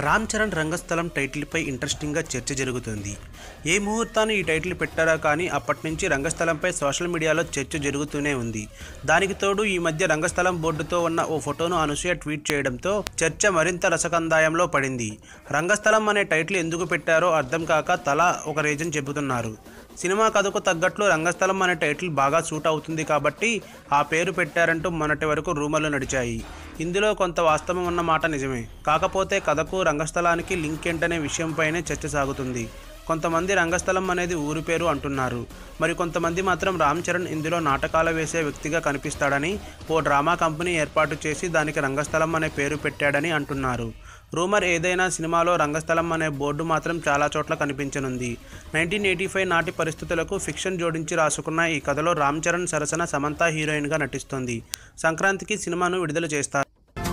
రామ్చరణ్ రంగస్థలం టైటిల్పై ఇంట్రెస్టింగ్గా చర్చ జరుగుతుంది. ఏ ముహూర్తాన్ని ఈ టైటిల్ పెట్టారా కానీ అప్పటి నుంచి రంగస్థలంపై సోషల్ మీడియాలో చర్చ జరుగుతూనే ఉంది. దానికి తోడు ఈ మధ్య రంగస్థలం బోర్డుతో ఉన్న ఓ ఫోటోను అనసూయ ట్వీట్ చేయడంతో చర్చ మరింత రసకందాయంలో పడింది. రంగస్థలం అనే టైటిల్ ఎందుకు పెట్టారో అర్థం కాక తలా ఒక రీజన్ చెబుతున్నారు. సినిమా కథకు తగ్గట్లు రంగస్థలం అనే టైటిల్ బాగా సూట్ అవుతుంది కాబట్టి ఆ పేరు పెట్టారంటూ మొన్నటి వరకు రూమర్లు నడిచాయి. ఇందులో కొంత వాస్తవం ఉన్న మాట నిజమే. కాకపోతే కథకు రంగస్థలానికి లింక్ ఏంటనే విషయంపైనే చర్చ సాగుతుంది. కొంతమంది రంగస్థలం అనేది ఊరి పేరు అంటున్నారు. మరి కొంతమంది మాత్రం రామ్ చరణ్ ఇందులో నాటకాలు వేసే వ్యక్తిగా కనిపిస్తాడని ఓ డ్రామా కంపెనీ ఏర్పాటు చేసి దానికి రంగస్థలం అనే పేరు పెట్టాడని అంటున్నారు. రూమర్ ఏదైనా సినిమాలో రంగస్థలం అనే బోర్డు మాత్రం చాలా చోట్ల కనిపించనుంది. 1985 నాటి పరిస్థితులకు ఫిక్షన్ జోడించి రాసుకున్న ఈ కథలో రామ్ చరణ్ సరసన సమంత హీరోయిన్గా నటిస్తుంది. సంక్రాంతికి సినిమాను విడుదల చేస్తారు.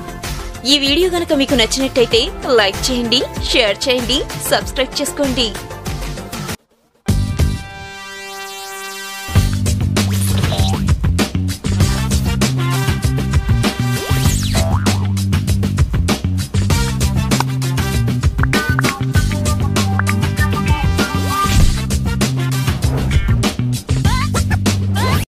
ఈ వీడియో గనుక మీకు నచ్చినట్టయితే లైక్ చేయండి, షేర్ చేయండి, సబ్స్క్రైబ్ చేసుకోండి.